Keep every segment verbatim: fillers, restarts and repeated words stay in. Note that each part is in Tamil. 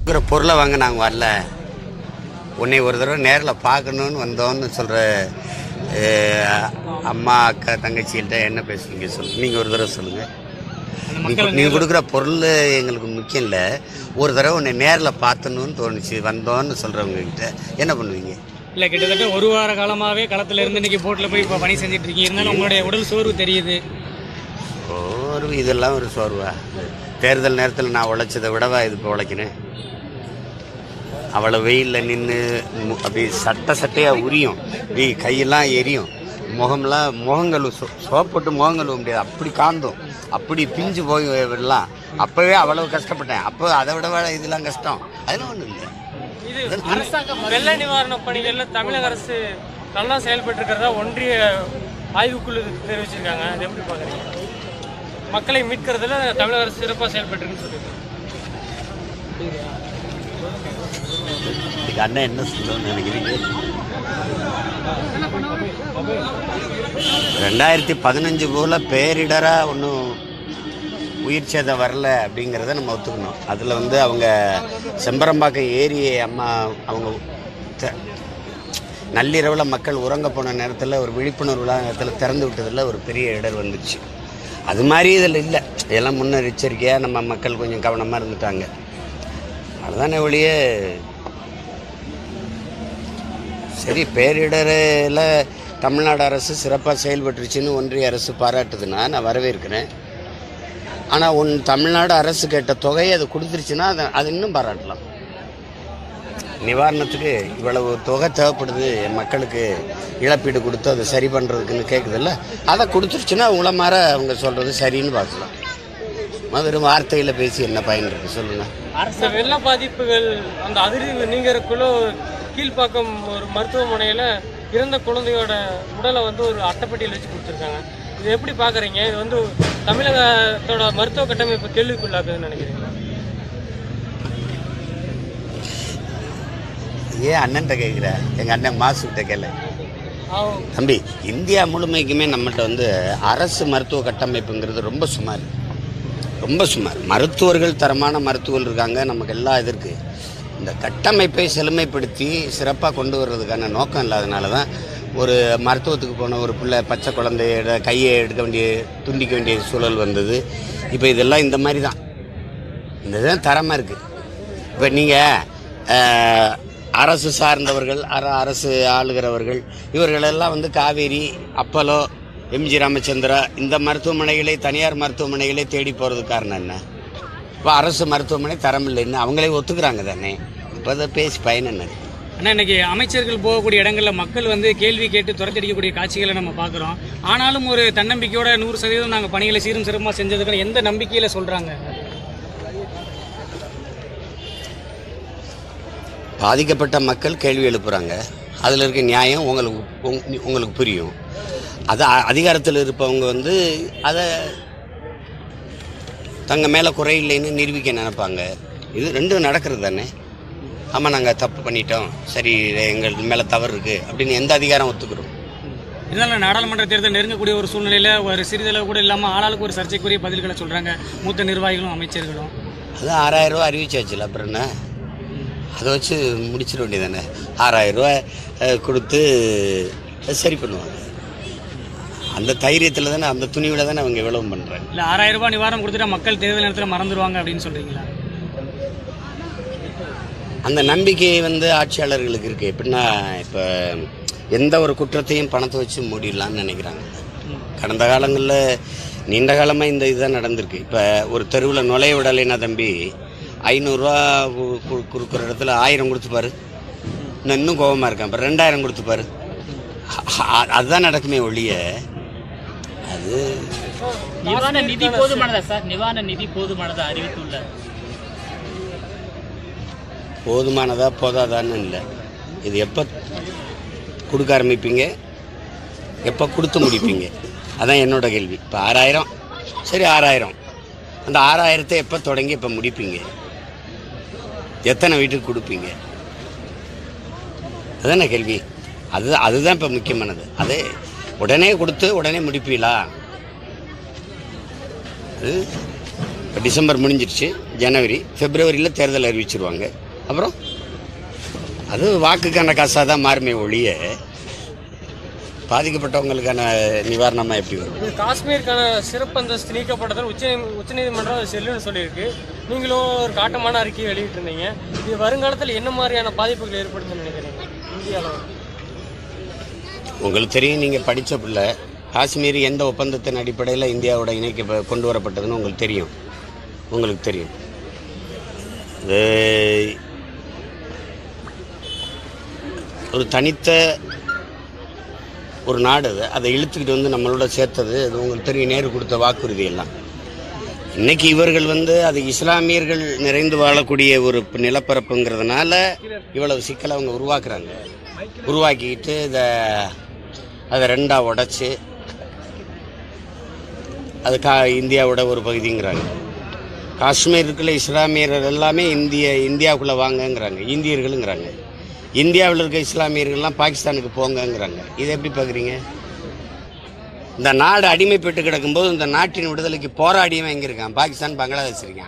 பொருளை வாங்க நாங்கள் வரல, உன்னை ஒரு தடவை நேரில் பார்க்கணுன்னு வந்தோன்னு சொல்கிற அம்மா அக்கா தங்கச்சிகிட்ட என்ன பேசுவீங்க சொல்லுங்கள். நீங்கள் ஒரு தடவை சொல்லுங்கள். நீங்கள் கொடுக்குற பொருள் எங்களுக்கு முக்கியம் இல்லை, ஒரு தடவை உன்னை நேரில் பார்த்தணுன்னு தோணுச்சு வந்தோன்னு சொல்கிறவங்ககிட்ட என்ன பண்ணுவீங்க? இல்லை, கிட்டத்தட்ட ஒரு வார காலமாகவே களத்தில் இருந்து இன்றைக்கி போட்டில் போய் இப்போ பணி செஞ்சுட்டு இருக்கீங்க, இருந்தாலும் உங்களுடைய உடல் சோர்வு தெரியுது. சோர்வு இதெல்லாம் ஒரு சோர்வா? தேர்தல் நேரத்தில் நான் உழைச்சதை விடவா இது இப்போ உழைக்கிறேன்? அவ்வளோ வெயிலில் நின்று அப்படி சட்டை சட்டையாக உரியும், இப்படி கையெல்லாம் எரியும், முகம்லாம் முகங்கள் சோ சோப்போட்டு முகங்கள் முடியாது, அப்படி காந்தும், அப்படி பிஞ்சு போய் விடலாம். அப்போவே அவ்வளோ கஷ்டப்பட்டேன். அப்போ அதை விட இதெல்லாம் கஷ்டம். அதெல்லாம் ஒன்றும் இல்லை. இது அரசாங்கம் வெள்ள நிவாரண பணிகளில் தமிழக அரசு நல்லா செயல்பட்டு இருக்கிறதா ஒன்றிய ஆய்வுக்குழு தெரிவிச்சிருக்காங்க. அது எப்படி பார்க்குறீங்க? மக்களை மீட்கிறதுல தமிழக அரசு சிறப்பாக செயல்பட்டுருக்குன்னு சொல்லியிருக்காங்க. அண்ணன் என்ன சொல்லணும்னு நினைக்கிறீங்க? ரெண்டாயிரத்தி பதினஞ்சு போல பேரிடராக ஒன்றும் உயிர் சேதம் வரல அப்படிங்கிறத நம்ம ஒத்துக்கணும். அதில் வந்து அவங்க செம்பரம்பாக்கம் ஏரி அம்மா அவங்க நள்ளிரவில் மக்கள் உறங்க போன நேரத்தில் ஒரு விழிப்புணர்வு நேரத்தில் திறந்து விட்டதில் ஒரு பெரிய இடர் வந்துச்சு. அது மாதிரி இதில் இல்லை. இதெல்லாம் முன்னெச்சரிக்கையாக நம்ம மக்கள் கொஞ்சம் கவனமாக இருந்துட்டாங்க. அதுதானே ஒழிய சரி, பேரிடரில் தமிழ்நாடு அரசு சிறப்பாக செயல்பட்டுருச்சுன்னு ஒன்றிய அரசு பாராட்டுதுன்னா நான் வரவேற்கிறேன். ஆனால் ஒன் தமிழ்நாடு அரசு கேட்ட தொகையை அது கொடுத்துருச்சுன்னா அதை அது இன்னும் பாராட்டலாம். நிவாரணத்துக்கு இவ்வளவு தொகை தேவைப்படுது, என் மக்களுக்கு இழப்பீடு கொடுத்து அதை சரி பண்ணுறதுக்குன்னு கேட்குதில்ல, அதை கொடுத்துருச்சுன்னா உங்களை மாற அவங்க சொல்கிறது சரின்னு பார்க்கலாம். வெறும் வார்த்தையில் பேசி என்ன பயன் இருக்குது சொல்லுங்கள். அரசு வெள்ள பாதிப்புகள் அந்த அதிர்வு நீங்கிறதுக்குள்ள கீழ்ப்பாக்கம் ஒரு மருத்துவமனையில் இறந்த குழந்தையோட உடலை வந்து ஒரு அட்டைப்பட்டியில் வச்சு கொடுத்துருக்காங்க. இது எப்படி பார்க்குறீங்க? இது வந்து தமிழகத்தோட மருத்துவ கட்டமைப்பு கேள்விக்குள்ளாக்குதுன்னு நினைக்கிறீங்களா? ஏன் அண்ணன்ட்ட கேட்குற? எங்கள் அண்ணன் மாசுக்கிட்ட கேளு. தம்பி, இந்தியா முழுமைக்குமே நம்மகிட்ட வந்து அரசு மருத்துவ கட்டமைப்புங்கிறது ரொம்ப சுமார், ரொம்ப சுமார். மருத்துவர்கள் தரமான மருத்துவர்கள் இருக்காங்க, நமக்கு எல்லாம் இது இருக்குது. இந்த கட்டமைப்பை செழுமைப்படுத்தி சிறப்பாக கொண்டு வர்றதுக்கான நோக்கம் இல்லாதனால தான் ஒரு மருத்துவத்துக்கு போன ஒரு பிள்ளை பச்சை குழந்தையோட கையை எடுக்க வேண்டிய துண்டிக்க வேண்டிய சூழல் வந்தது. இப்போ இதெல்லாம் இந்த மாதிரி தான், இந்த இதுதான் தரமாக இருக்குது. இப்போ நீங்கள் அரசு சார்ந்தவர்கள், அர அரசு ஆளுகிறவர்கள் இவர்களெல்லாம் வந்து காவேரி, அப்பலோ, எம்ஜி ராமச்சந்திரா இந்த மருத்துவமனைகளை தனியார் மருத்துவமனைகளை தேடி போகிறது காரணம் என்ன? இப்போ அரசு மருத்துவமனை தரம் இல்லைன்னு அவங்களே ஒத்துக்கிறாங்க தானே. இப்போ அதை பேசி பயன் என்ன? ஆனால் இன்றைக்கி அமைச்சர்கள் போகக்கூடிய இடங்களில் மக்கள் வந்து கேள்வி கேட்டு துரத்தடிக்கக்கூடிய காட்சிகளை நம்ம பார்க்குறோம். ஆனாலும் ஒரு தன்னம்பிக்கையோட நூறு சதவீதம் நாங்கள் பணிகளை சீரும் சிறப்பாக செஞ்சதுக்கான எந்த நம்பிக்கையில் சொல்கிறாங்க? பாதிக்கப்பட்ட மக்கள் கேள்வி எழுப்புறாங்க, அதில் இருக்க நியாயம் உங்களுக்கு உங்களுக்கு புரியும். அதை அதிகாரத்தில் இருப்பவங்க வந்து அதை தங்க மேலே குறையில்லைன்னு நிரூபிக்க நினைப்பாங்க. இது ரெண்டும் நடக்கிறது தானே. ஆமாம், நாங்கள் தப்பு பண்ணிட்டோம், சரி எங்களுக்கு மேலே தவறு இருக்குது அப்படின்னு எந்த அதிகாரம் ஒத்துக்கிறோம்? இதனால் நாடாளுமன்ற தேர்தல் நெருங்கக்கூடிய ஒரு சூழ்நிலையில் ஒரு சிறிதளவு கூட இல்லாமல் ஆளாளுக்கு ஒரு சர்ச்சைக்குரிய பதில்களை சொல்கிறாங்க மூத்த நிர்வாகிகளும் அமைச்சர்களும். அது ஆறாயிரம் ரூபா அறிவிச்சாச்சுல, அப்புறம் என்ன? அதை வச்சு முடிச்சிட வேண்டியது தானே. ஆறாயிரம் ரூபா கொடுத்து சரி பண்ணுவாங்க. அந்த தைரியத்தில் தானே, அந்த துணிவில் தானே அவங்க எவ்வளவு பண்ணுறாங்க. இல்லை, ஆறாயிரம் ரூபாய் நிவாரணம் கொடுத்துட்டா மக்கள் தேர்தல் நேரத்தில் மறந்துடுவாங்க அப்படின்னு சொல்கிறீங்களா? அந்த நம்பிக்கை வந்து ஆட்சியாளர்களுக்கு இருக்குது. எப்படின்னா, இப்போ எந்த ஒரு குற்றத்தையும் பணத்தை வச்சு மூடிடலான்னு நினைக்கிறாங்க. கடந்த காலங்களில் நீண்ட காலமாக இந்த இதுதான் நடந்திருக்கு. இப்போ ஒரு தெருவில் நுழைய விடலைன்னா தம்பி, ஐநூறுரூவா கொடுக்குற இடத்துல ஆயிரம் கொடுத்துப்பாரு, இன்னும் இன்னும் கோபமாக இருக்கான், இப்போ ரெண்டாயிரம் கொடுத்துப்பாரு. அதுதான் நடக்குமே ஒழிய அது நிவாரண நிதி போதுமானதா சார்? நிவாரண நிதி போதுமானதா அறிவித்துள்ள போதுமானதா போதாதான்னு இல்லை. இது எப்போ கொடுக்க ஆரம்பிப்பீங்க, எப்போ கொடுத்து முடிப்பீங்க, அதான் என்னோட கேள்வி. இப்போ ஆறாயிரம் சரி, ஆறாயிரம் அந்த ஆறாயிரத்தை எப்போ தொடங்கி எப்போ முடிப்பீங்க? எத்தனை வீட்டுக்கு கொடுப்பீங்க? அதுதானே கேள்வி. அது அதுதான் இப்போ முக்கியமானது. அது உடனே கொடுத்து உடனே முடிப்பீங்களா? அது இப்போ டிசம்பர் முடிஞ்சிருச்சு, ஜனவரி பிப்ரவரியில் தேர்தல் அறிவிச்சிருவாங்க. அப்புறம் அது வாக்குக்கான காசாக தான் மாறுமே ஒழிய பாதிக்கப்பட்டவங்களுக்கான நிவாரணமாக எப்படி வரும்? காஷ்மீருக்கான சிறப்பு அந்தஸ்து நீக்கப்பட்டதால் உச்ச உச்சநீதிமன்றம் செல்லுன்னு சொல்லியிருக்கு. நீங்களும் ஒரு காட்டமான அறிக்கையை வெளியிட்டிருந்தீங்க. இது வருங்காலத்தில் என்ன மாதிரியான பாதிப்புகள் ஏற்படுதுன்னு நினைக்கிறீங்க இந்தியாவில்? உங்களுக்கு தெரியும், நீங்கள் படித்த பிள்ளை. காஷ்மீர் எந்த ஒப்பந்தத்தின் அடிப்படையில் இந்தியாவோட இணைக்க கொண்டு வரப்பட்டதுன்னு உங்களுக்கு தெரியும். உங்களுக்கு தெரியும் இது ஒரு தனித்த ஒரு நாடு. அது அதை இழுத்துக்கிட்டு வந்து நம்மளோட சேர்த்தது அது உங்களுக்கு தெரியும். நேரு கொடுத்த வாக்குறுதி எல்லாம். இன்னைக்கு இவர்கள் வந்து அது இஸ்லாமியர்கள் நிறைந்து வாழக்கூடிய ஒரு நிலப்பரப்புங்கிறதுனால இவ்வளவு சிக்கலை அவங்க உருவாக்குறாங்க. உருவாக்கிக்கிட்டு இதை அதை ரெண்டாக உடைச்சி அது கா இந்தியாவோட ஒரு பகுதிங்கிறாங்க. காஷ்மீருக்குள்ள இஸ்லாமியர்கள் எல்லாமே இந்திய இந்தியாவுக்குள்ளே வாங்கங்கிறாங்க, இந்தியர்களுங்கிறாங்க. இந்தியாவில் இருக்க இஸ்லாமியர்கள்லாம் பாகிஸ்தானுக்கு போங்கங்கிறாங்க. இதை எப்படி பார்க்குறீங்க? இந்த நாடு அடிமைப்பட்டு கிடக்கும்போது இந்த நாட்டின் விடுதலைக்கு போராடியவன் எங்கே இருக்கான்? பாகிஸ்தான், பங்களாதேஷ் இருக்கான்.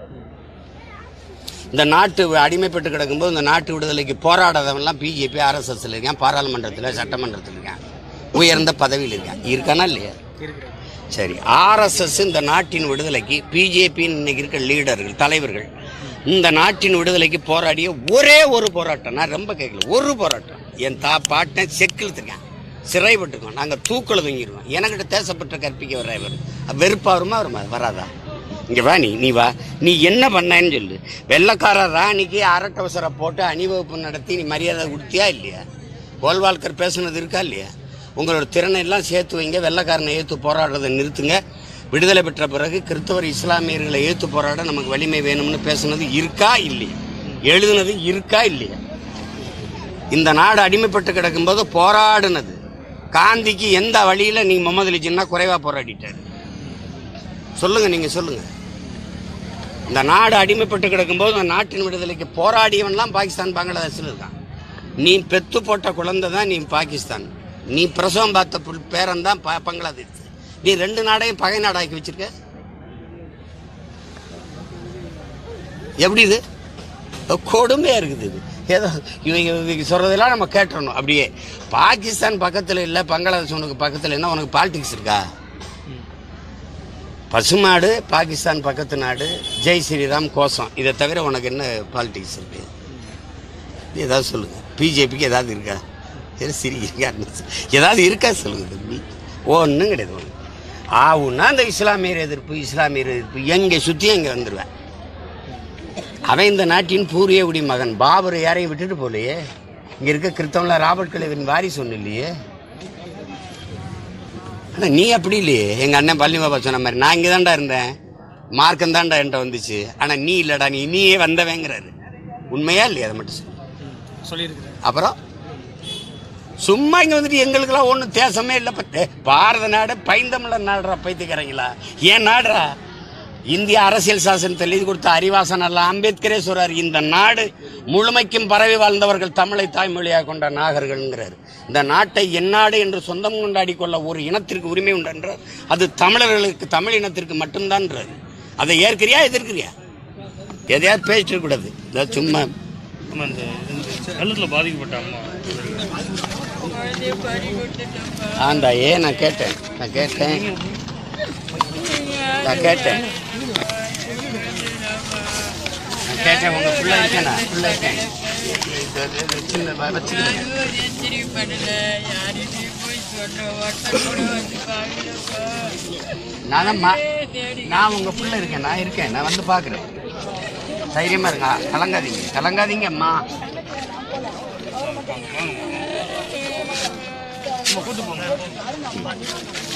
இந்த நாட்டு அடிமைப்பட்டு கிடக்கும்போது இந்த நாட்டு விடுதலைக்கு போராடாதவன்லாம் பிஜேபி, ஆர்எஸ்எஸ்ல இருக்கான், பாராளுமன்றத்தில், சட்டமன்றத்தில் இருக்கான், உயர்ந்த பதவியில் இருக்கான். இருக்கானா இல்லையா? சரி, ஆர்எஸ்எஸ் இந்த நாட்டின் விடுதலைக்கு, பிஜேபின்னு இன்னைக்கு இருக்க லீடர்கள், தலைவர்கள் இந்த நாட்டின் விடுதலைக்கு போராடிய ஒரே ஒரு போராட்டம், நான் ரொம்ப கேட்கல, ஒரு போராட்டம். என் தா பாட்டன் செக்கிழுத்துருக்கேன், சிறைப்பட்டுருக்கோம், நாங்கள் தூக்கில் தூங்கிடுவோம். எனக்கிட்ட தேசப்பட்ட கற்பிக்க வர்ற இவர் வெறுப்பா வருமா வருமா? வராதா? இங்கே வா, நீ நீ வா, நீ என்ன பண்ணேன்னு சொல்லு. வெள்ளக்கார ராணிக்கு அரட்டவசரை போட்டு அணிவகுப்பு நடத்தி நீ மரியாதை கொடுத்தியா இல்லையா? கோல்வால்கர் பேசுனது இருக்கா இல்லையா? உங்களோட திறனை எல்லாம் சேர்த்து வைங்க, வெள்ளக்காரனை ஏற்று போராடுறதை நிறுத்துங்க. விடுதலை பெற்ற பிறகு கிறிஸ்தவர் இஸ்லாமியர்களை ஏற்று போராட நமக்கு வலிமை வேணும்னு பேசுனது இருக்கா இல்லையா? எழுதுனது இருக்கா இல்லையா? இந்த நாடு அடிமைப்பட்டு கிடக்கும்போது போராடுனது. காந்திக்கு எந்த வழியில் நீ முகமது அலி ஜின்னா குறைவாக போராடிட்டாரு? சொல்லுங்க, நீங்க சொல்லுங்க. இந்த நாடு அடிமைப்பட்டு கிடக்கும்போது அந்த நாட்டின் விடுதலைக்கு போராடியவன்லாம் பாகிஸ்தான், பங்களாதேஷில் இருக்கான். நீ பெத்து போட்ட குழந்தை தான் நீ பாகிஸ்தான், நீ பிரசவம் பார்த்த பேரன் தான் பங்களாதேஷ். நீ ரெண்டு நாடையும் பகை நாடாக்கி வச்சிருக்க. எப்படி இது? கொடுமையா இருக்குது இது. ஏதோ இவங்க சொல்றதெல்லாம் நம்ம கேட்டுறணும். அப்படியே பாகிஸ்தான் பக்கத்தில் இல்லை, பங்களாதேஷ் உனக்கு பக்கத்தில் என்ன? உனக்கு பாலிடிக்ஸ் இருக்கா? பசுமாடு பாகிஸ்தான் பக்கத்து நாடு, ஜெய் ஸ்ரீராம் கோஷம், இதை தவிர உனக்கு என்ன பாலிடிக்ஸ் இருக்கு? ஏதாவது சொல்லுங்க. பிஜேபிக்கு ஏதாவது இருக்கா? சிரிக்கா ஏதாவது இருக்கா சொல்லுங்க தம்பி. ஒன்றும் கிடையாது. ஒன்று ஆவுன்னா அந்த இஸ்லாமியர் எதிர்ப்பு, இஸ்லாமியர் எதிர்ப்பு எங்கே சுற்றி அங்கே வந்துடுவேன். அவன் இந்த நாட்டின் பூரிய குடி மகன். பாபர் யாரையும் விட்டுட்டு போலையே. இங்கே இருக்க கிறிஸ்தவன்ல ராபர்ட் கிளைவின் வாரிசு ஒன்றும் இல்லையே. ஆனால் நீ அப்படி இல்லையே. எங்கள் அண்ணன் பள்ளி பாபா சொன்ன மாதிரி நான் இங்கே தான்டா இருந்தேன், மார்க்கம் தான்டா என்கிட்ட வந்துச்சு. ஆனால் நீ இல்லைடா, நீ நீயே வந்தவேங்கிறாரு. உண்மையா இல்லையா? அதை மட்டும் சொல்லியிருக்கிறேன். அப்புறம் சும்மா இங்கே வந்துட்டு எங்களுக்கெல்லாம் ஒன்றும் தேசமே இல்லை. பத்து பாரத நாடு பைந்தமிழர் நாடுறா, பைத்தியக்காரங்களா? ஏன் நாடுறா? இந்திய அரசியல் சாசனத்தில் எழுதி கொடுத்த அறிவாசன் அல்ல அம்பேத்கரே சொல்றாரு, இந்த நாடு முழுமைக்கும் பரவி வாழ்ந்தவர்கள் தமிழை தாய்மொழியாக கொண்ட நாகர்கள்ங்கிறார். இந்த நாட்டை எந்நாடு என்று சொந்தம் கொண்டாடி கொள்ள ஒரு இனத்திற்கு உரிமை உண்டு என்றார். அது தமிழர்களுக்கு, தமிழ் இனத்திற்கு மட்டும்தான்றாரு. அதை ஏற்கிறியா எதிர்க்கிறியா? எதையாவது பேசிட்டு இருக்கக்கூடாது. இதான் சும்மா வெள்ளத்தில் பாதிக்கப்பட்ட அம்மா ஆண்டா. ஏ நான் கேட்டேன் நான் கேட்டேன் நான் கேட்டேன் நான் கேட்டேன் உங்க பிள்ளை இருக்கேனா? பிள்ளை இருக்கேன் நான் நான் உங்க பிள்ளை இருக்கேன், நான் இருக்கேன், நான் வந்து பாக்குறேன். தைரியமா இருங்க, கலங்காதீங்க கலங்காதீங்க அம்மா. கூட்டு போங்க.